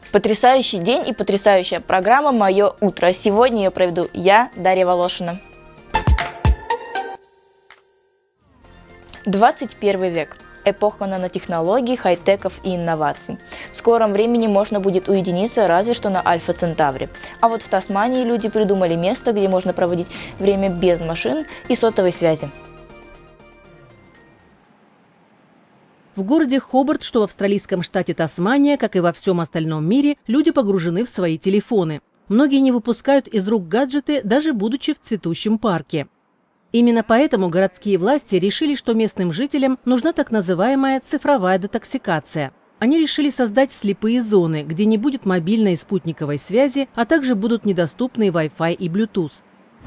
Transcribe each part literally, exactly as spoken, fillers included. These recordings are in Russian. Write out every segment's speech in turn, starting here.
Потрясающий день и потрясающая программа «Мое утро». Сегодня ее проведу я, Дарья Волошина. двадцать первый век. Эпоха нанотехнологий, хай-теков и инноваций. В скором времени можно будет уединиться разве что на Альфа Центавре. А вот в Тасмании люди придумали место, где можно проводить время без машин и сотовой связи. В городе Хобарт, что в австралийском штате Тасмания, как и во всем остальном мире, люди погружены в свои телефоны. Многие не выпускают из рук гаджеты, даже будучи в цветущем парке. Именно поэтому городские власти решили, что местным жителям нужна так называемая цифровая детоксикация. Они решили создать слепые зоны, где не будет мобильной и спутниковой связи, а также будут недоступны Wi-Fi и Bluetooth.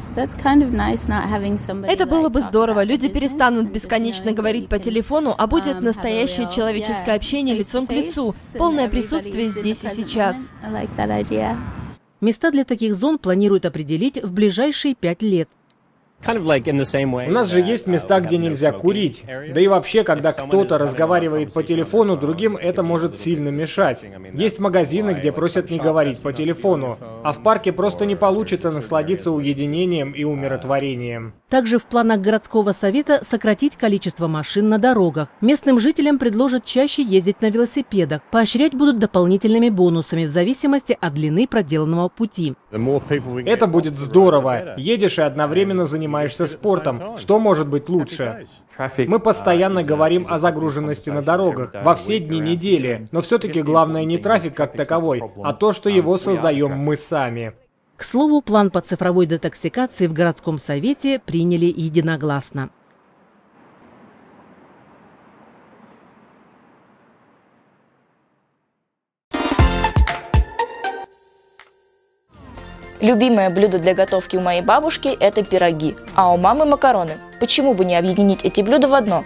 Это было бы здорово. Люди перестанут бесконечно говорить по телефону, а будет настоящее человеческое общение лицом к лицу, полное присутствие здесь и сейчас. Места для таких зон планируют определить в ближайшие пять лет. У нас же есть места, где нельзя курить. Да и вообще, когда кто-то разговаривает по телефону, другим это может сильно мешать. Есть магазины, где просят не говорить по телефону, а в парке просто не получится насладиться уединением и умиротворением. Также в планах городского совета сократить количество машин на дорогах. Местным жителям предложат чаще ездить на велосипедах. Поощрять будут дополнительными бонусами в зависимости от длины проделанного пути. Это будет здорово. Едешь и одновременно занимаешься занимаешься спортом. Что может быть лучше? Мы постоянно говорим о загруженности на дорогах во все дни недели, но все-таки главное не трафик как таковой, а то, что его создаем мы сами. К слову, план по цифровой детоксикации в городском совете приняли единогласно. Любимое блюдо для готовки у моей бабушки – это пироги, а у мамы макароны. Почему бы не объединить эти блюда в одно?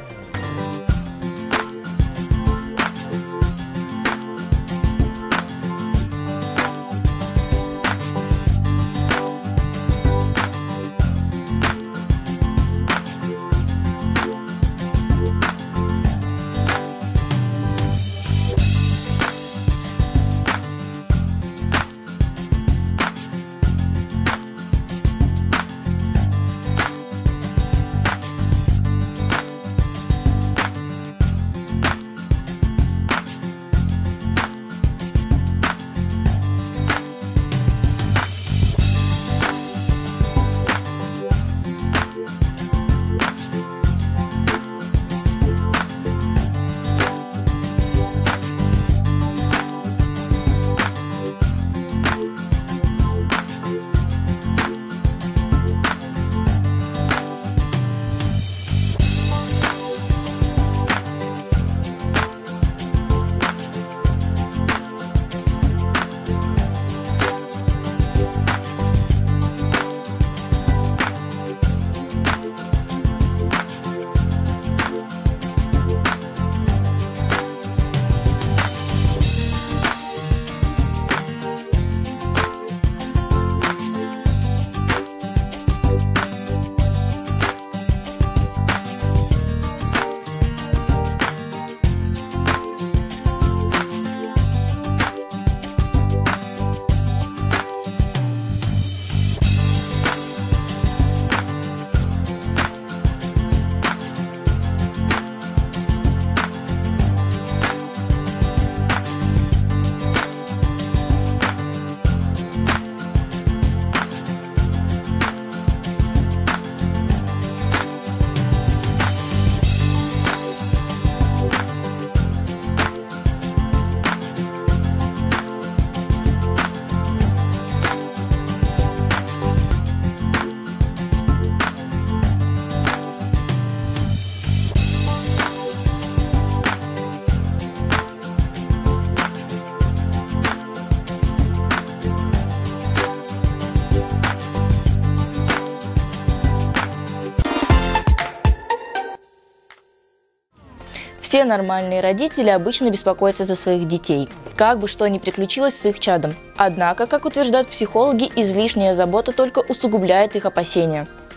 Все нормальные родители обычно беспокоятся за своих детей, как бы что ни приключилось с их чадом. Однако, как утверждают психологи, излишняя забота только усугубляет их опасения.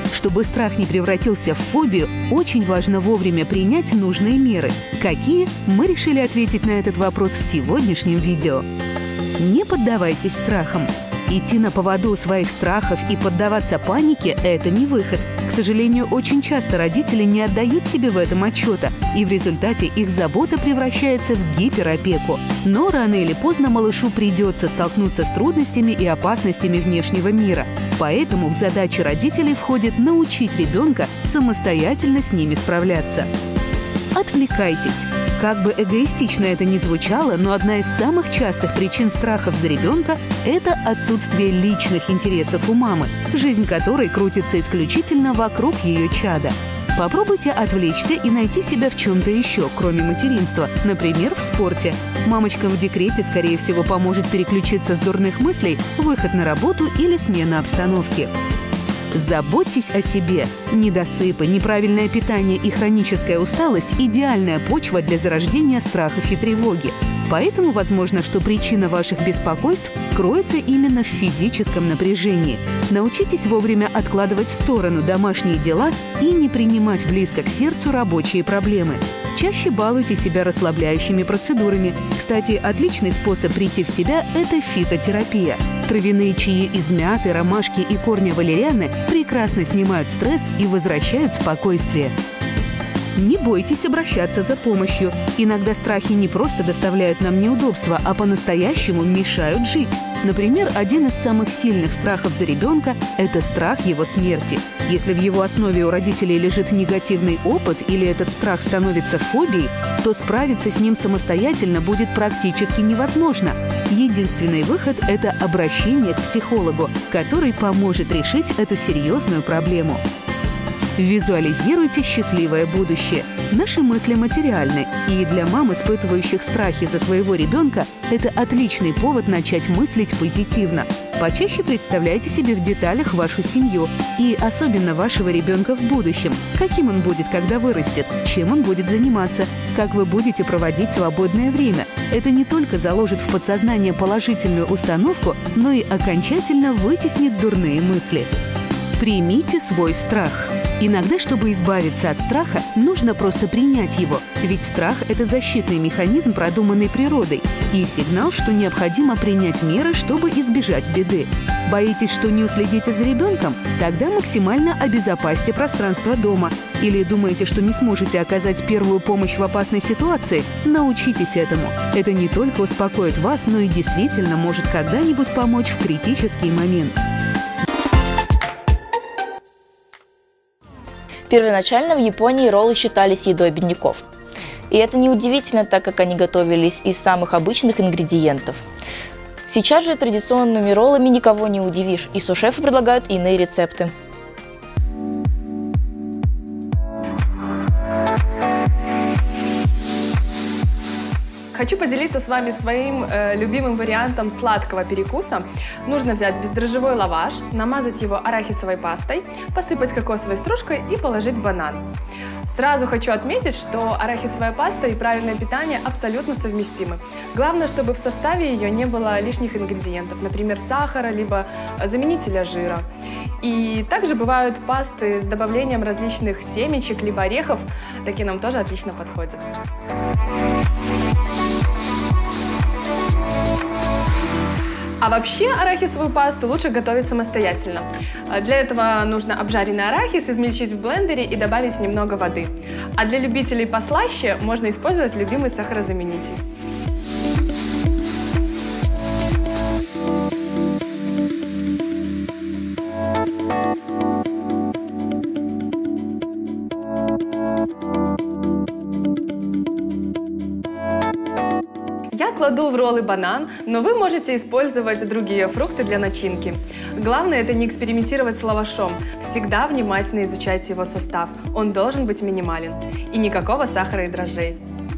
Чтобы страх не превратился в фобию, очень важно вовремя принять нужные меры. Какие? Мы решили ответить на этот вопрос в сегодняшнем видео. Не поддавайтесь страхам. Идти на поводу у своих страхов и поддаваться панике – это не выход. К сожалению, очень часто родители не отдают себе в этом отчета, и в результате их забота превращается в гиперопеку. Но рано или поздно малышу придется столкнуться с трудностями и опасностями внешнего мира. Поэтому в задачи родителей входит научить ребенка самостоятельно с ними справляться. Отвлекайтесь. Как бы эгоистично это ни звучало, но одна из самых частых причин страхов за ребенка – это отсутствие личных интересов у мамы, жизнь которой крутится исключительно вокруг ее чада. Попробуйте отвлечься и найти себя в чем-то еще, кроме материнства, например, в спорте. Мамочкам в декрете, скорее всего, поможет переключиться с дурных мыслей, выход на работу или смена обстановки. Заботьтесь о себе. Недосыпы, неправильное питание и хроническая усталость – идеальная почва для зарождения страхов и тревоги. Поэтому возможно, что причина ваших беспокойств кроется именно в физическом напряжении. Научитесь вовремя откладывать в сторону домашние дела и не принимать близко к сердцу рабочие проблемы. Чаще балуйте себя расслабляющими процедурами. Кстати, отличный способ прийти в себя – это фитотерапия. Травяные чаи из мяты, ромашки и корня валерианы прекрасно снимают стресс и возвращают спокойствие. Не бойтесь обращаться за помощью. Иногда страхи не просто доставляют нам неудобства, а по-настоящему мешают жить. Например, один из самых сильных страхов за ребенка – это страх его смерти. Если в его основе у родителей лежит негативный опыт или этот страх становится фобией, то справиться с ним самостоятельно будет практически невозможно. Единственный выход – это обращение к психологу, который поможет решить эту серьезную проблему. Визуализируйте счастливое будущее. Наши мысли материальны, и для мам, испытывающих страхи за своего ребенка, это отличный повод начать мыслить позитивно. Почаще представляйте себе в деталях вашу семью и особенно вашего ребенка в будущем. Каким он будет, когда вырастет, чем он будет заниматься, как вы будете проводить свободное время. Это не только заложит в подсознание положительную установку, но и окончательно вытеснит дурные мысли. Примите свой страх. Иногда, чтобы избавиться от страха, нужно просто принять его. Ведь страх – это защитный механизм, продуманный природой, и сигнал, что необходимо принять меры, чтобы избежать беды. Боитесь, что не уследите за ребенком? Тогда максимально обезопасьте пространство дома. Или думаете, что не сможете оказать первую помощь в опасной ситуации? Научитесь этому. Это не только успокоит вас, но и действительно может когда-нибудь помочь в критический момент. Первоначально в Японии роллы считались едой бедняков. И это неудивительно, так как они готовились из самых обычных ингредиентов. Сейчас же традиционными роллами никого не удивишь, и сушефы предлагают иные рецепты. Хочу поделиться с вами своим э, любимым вариантом сладкого перекуса. Нужно взять бездрожжевой лаваш, намазать его арахисовой пастой, посыпать кокосовой стружкой и положить в банан. Сразу хочу отметить, что арахисовая паста и правильное питание абсолютно совместимы. Главное, чтобы в составе ее не было лишних ингредиентов, например, сахара, либо заменителя жира. И также бывают пасты с добавлением различных семечек, либо орехов. Такие нам тоже отлично подходят. А вообще арахисовую пасту лучше готовить самостоятельно. Для этого нужно обжаренный арахис измельчить в блендере и добавить немного воды. А для любителей послаще можно использовать любимый сахарозаменитель. Я кладу в роллы банан, но вы можете использовать другие фрукты для начинки. Главное – это не экспериментировать с лавашом. Всегда внимательно изучайте его состав. Он должен быть минимален. И никакого сахара и дрожжей.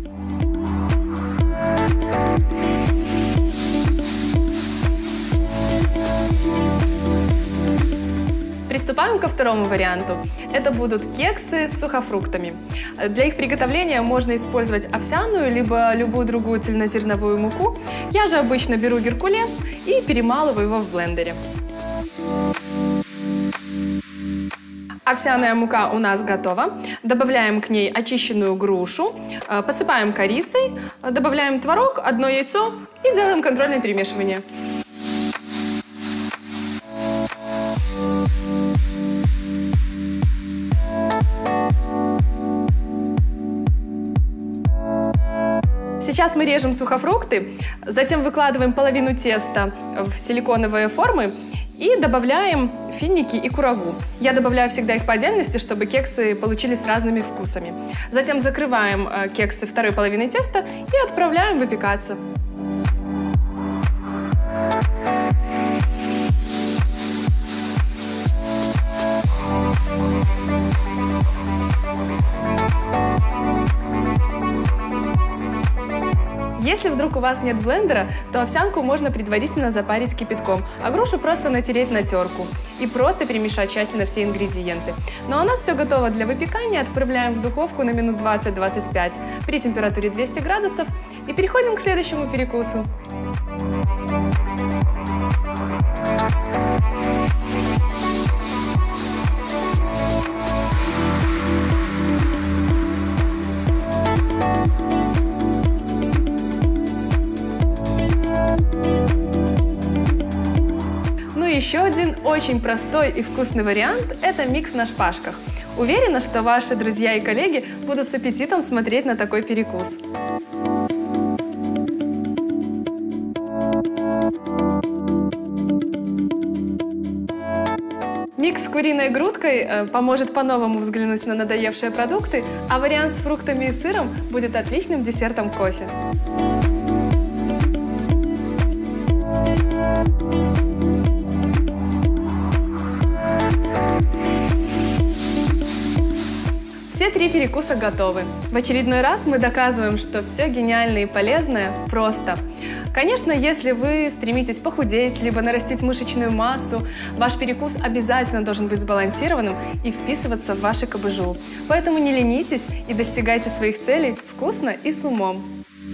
Приступаем ко второму варианту. Это будут кексы с сухофруктами. Для их приготовления можно использовать овсяную, либо любую другую цельнозерновую муку. Я же обычно беру геркулес и перемалываю его в блендере. Овсяная мука у нас готова. Добавляем к ней очищенную грушу, посыпаем корицей, добавляем творог, одно яйцо и делаем контрольное перемешивание. Сейчас мы режем сухофрукты, затем выкладываем половину теста в силиконовые формы и добавляем финики и курагу. Я добавляю всегда их по отдельности, чтобы кексы получились с разными вкусами. Затем закрываем кексы второй половиной теста и отправляем выпекаться. Если вдруг у вас нет блендера, то овсянку можно предварительно запарить кипятком, а грушу просто натереть на терку и просто перемешать тщательно все ингредиенты. Ну а у нас все готово для выпекания. Отправляем в духовку на минут двадцать-двадцать пять при температуре двести градусов и переходим к следующему перекусу. Еще один очень простой и вкусный вариант – это микс на шпажках. Уверена, что ваши друзья и коллеги будут с аппетитом смотреть на такой перекус. Микс с куриной грудкой поможет по-новому взглянуть на надоевшие продукты, а вариант с фруктами и сыром будет отличным десертом к кофе. Все три перекуса готовы. В очередной раз мы доказываем, что все гениальное и полезное просто. Конечно, если вы стремитесь похудеть, либо нарастить мышечную массу, ваш перекус обязательно должен быть сбалансированным и вписываться в ваши КБЖУ. Поэтому не ленитесь и достигайте своих целей вкусно и с умом.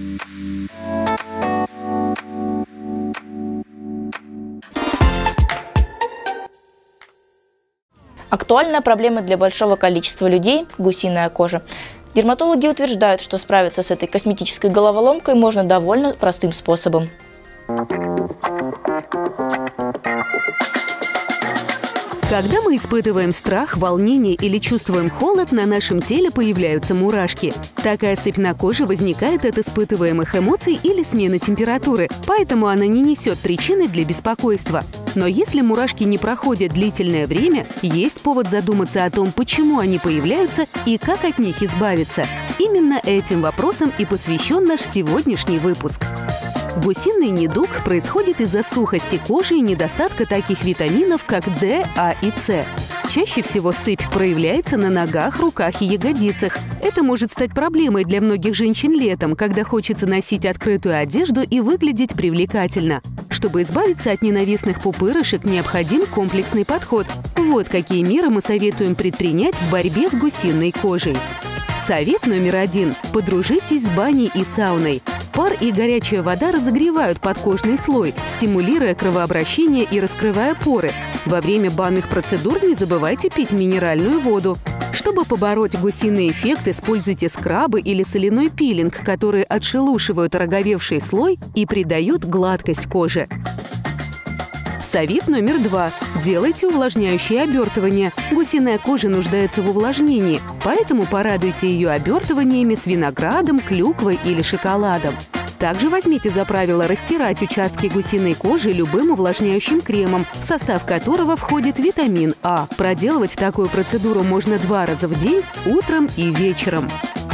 Актуальная проблема для большого количества людей – гусиная кожа. Дерматологи утверждают, что справиться с этой косметической головоломкой можно довольно простым способом. Когда мы испытываем страх, волнение или чувствуем холод, на нашем теле появляются мурашки. Такая сыпь на коже возникает от испытываемых эмоций или смены температуры, поэтому она не несет причины для беспокойства. Но если мурашки не проходят длительное время, есть повод задуматься о том, почему они появляются и как от них избавиться. Именно этим вопросам и посвящен наш сегодняшний выпуск. Гусиный недуг происходит из-за сухости кожи и недостатка таких витаминов, как Д, А и С. Чаще всего сыпь проявляется на ногах, руках и ягодицах. Это может стать проблемой для многих женщин летом, когда хочется носить открытую одежду и выглядеть привлекательно. Чтобы избавиться от ненавистных пупырышек, необходим комплексный подход. Вот какие меры мы советуем предпринять в борьбе с гусиной кожей. Совет номер один. Подружитесь с баней и сауной. Пар и горячая вода разогревают подкожный слой, стимулируя кровообращение и раскрывая поры. Во время банных процедур не забывайте пить минеральную воду. Чтобы побороть гусиный эффект, используйте скрабы или соляной пилинг, которые отшелушивают ороговевший слой и придают гладкость коже. Совет номер два. Делайте увлажняющее обертывание. Гусиная кожа нуждается в увлажнении, поэтому порадуйте ее обертываниями с виноградом, клюквой или шоколадом. Также возьмите за правило растирать участки гусиной кожи любым увлажняющим кремом, в состав которого входит витамин А. Проделывать такую процедуру можно два раза в день, утром и вечером.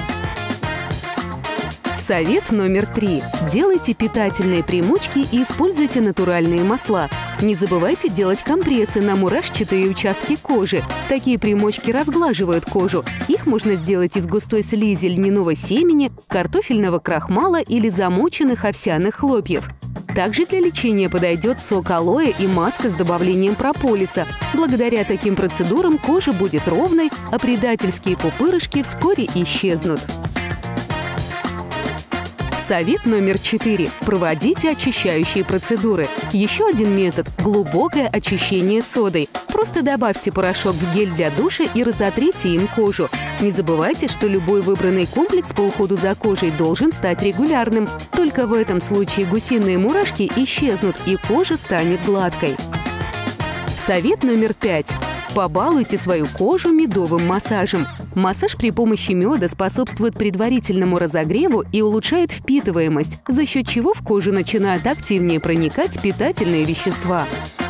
Совет номер три. Делайте питательные примочки и используйте натуральные масла. Не забывайте делать компрессы на мурашчатые участки кожи. Такие примочки разглаживают кожу. Их можно сделать из густой слизи льняного семени, картофельного крахмала или замоченных овсяных хлопьев. Также для лечения подойдет сок алоэ и маска с добавлением прополиса. Благодаря таким процедурам кожа будет ровной, а предательские пупырышки вскоре исчезнут. В Совет номер четыре. Проводите очищающие процедуры. Еще один метод – глубокое очищение содой. Просто добавьте порошок в гель для душа и разотрите им кожу. Не забывайте, что любой выбранный комплекс по уходу за кожей должен стать регулярным. Только в этом случае гусиные мурашки исчезнут и кожа станет гладкой. Совет номер пять. Побалуйте свою кожу медовым массажем. Массаж при помощи меда способствует предварительному разогреву и улучшает впитываемость, за счет чего в кожу начинают активнее проникать питательные вещества.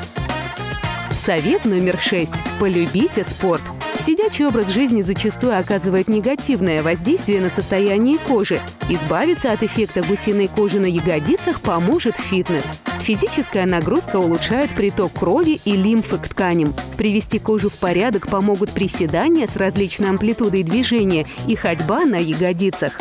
Совет номер шесть. Полюбите спорт. Сидячий образ жизни зачастую оказывает негативное воздействие на состояние кожи. Избавиться от эффекта гусиной кожи на ягодицах поможет фитнес. Физическая нагрузка улучшает приток крови и лимфы к тканям. Привести кожу в порядок помогут приседания с различной амплитудой движения и ходьба на ягодицах.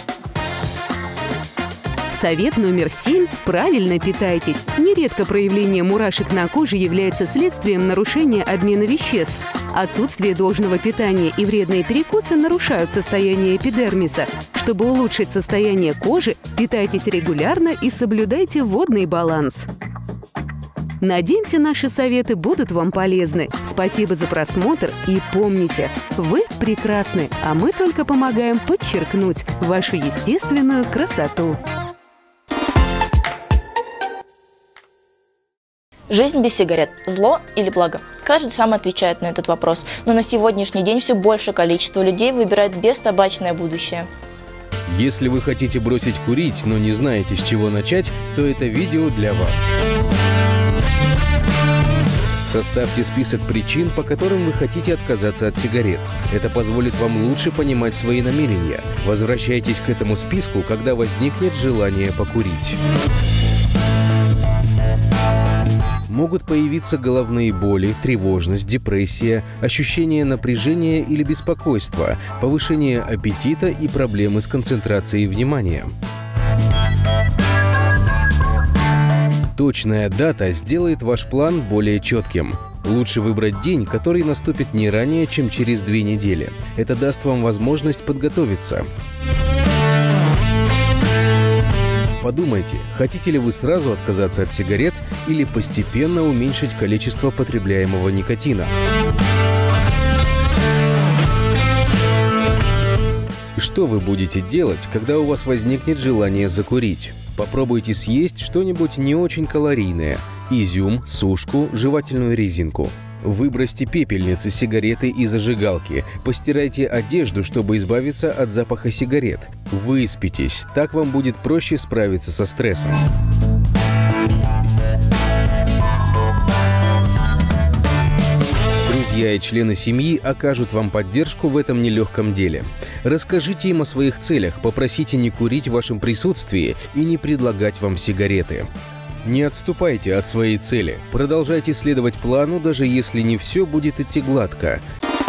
Совет номер семь. Правильно питайтесь. Нередко проявление мурашек на коже является следствием нарушения обмена веществ. Отсутствие должного питания и вредные перекусы нарушают состояние эпидермиса. Чтобы улучшить состояние кожи, питайтесь регулярно и соблюдайте водный баланс. Надеемся, наши советы будут вам полезны. Спасибо за просмотр и помните, вы прекрасны, а мы только помогаем подчеркнуть вашу естественную красоту. Жизнь без сигарет – зло или благо? Каждый сам отвечает на этот вопрос, но на сегодняшний день все большее количество людей выбирает бестабачное будущее. Если вы хотите бросить курить, но не знаете, с чего начать, то это видео для вас. Составьте список причин, по которым вы хотите отказаться от сигарет. Это позволит вам лучше понимать свои намерения. Возвращайтесь к этому списку, когда возникнет желание покурить. Могут появиться головные боли, тревожность, депрессия, ощущение напряжения или беспокойства, повышение аппетита и проблемы с концентрацией внимания. Точная дата сделает ваш план более четким. Лучше выбрать день, который наступит не ранее, чем через две недели. Это даст вам возможность подготовиться. Подумайте, хотите ли вы сразу отказаться от сигарет или постепенно уменьшить количество потребляемого никотина. Что вы будете делать, когда у вас возникнет желание закурить? Попробуйте съесть что-нибудь не очень калорийное – изюм, сушку, жевательную резинку. Выбросьте пепельницы, сигареты и зажигалки. Постирайте одежду, чтобы избавиться от запаха сигарет. Выспитесь, так вам будет проще справиться со стрессом. Друзья и члены семьи окажут вам поддержку в этом нелегком деле. Расскажите им о своих целях, попросите не курить в вашем присутствии и не предлагать вам сигареты. Не отступайте от своей цели. Продолжайте следовать плану, даже если не все будет идти гладко.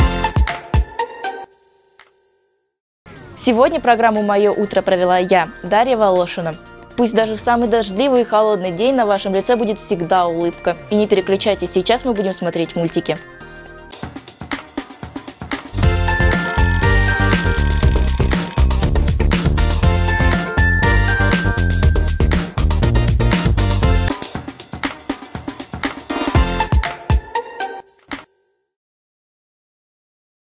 Сегодня программу «Мое утро» провела я, Дарья Волошина. Пусть даже в самый дождливый и холодный день на вашем лице будет всегда улыбка. И не переключайтесь, сейчас мы будем смотреть мультики.